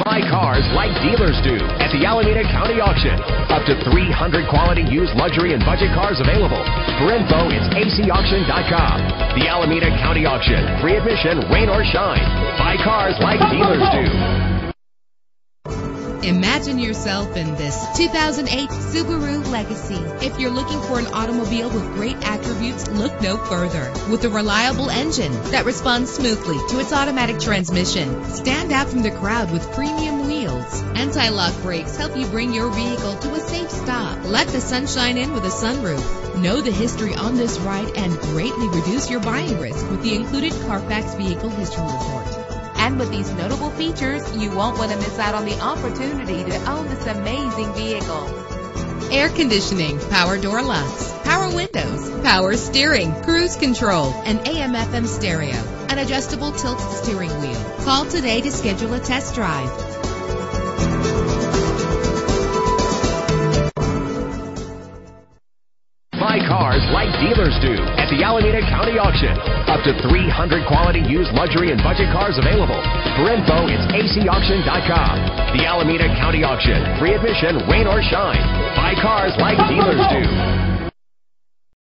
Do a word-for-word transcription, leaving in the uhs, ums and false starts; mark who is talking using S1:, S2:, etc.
S1: Buy cars like dealers do at the Alameda County Auction. Up to three hundred quality used luxury and budget cars available. For info, it's A C auction dot com. The Alameda County Auction. Free admission, rain or shine. Buy cars like dealers do.
S2: Imagine yourself in this two thousand eight Subaru Legacy. If you're looking for an automobile with great attributes, look no further. With a reliable engine that responds smoothly to its automatic transmission, stand out from the crowd with premium wheels. Anti-lock brakes help you bring your vehicle to a safe stop. Let the sunshine in with a sunroof. Know the history on this ride and greatly reduce your buying risk with the included Carfax Vehicle History Report. And with these notable features, you won't want to miss out on the opportunity to own this amazing vehicle. Air conditioning, power door locks, power windows, power steering, cruise control, an A M F M stereo, an adjustable tilt steering wheel. Call today to schedule a test drive.
S1: Buy cars like dealers do at the Alameda County Auction. Up to three hundred quality used luxury and budget cars available. For info, it's A C auction dot com. The Alameda County Auction. Free admission, rain or shine. Buy cars like dealers do.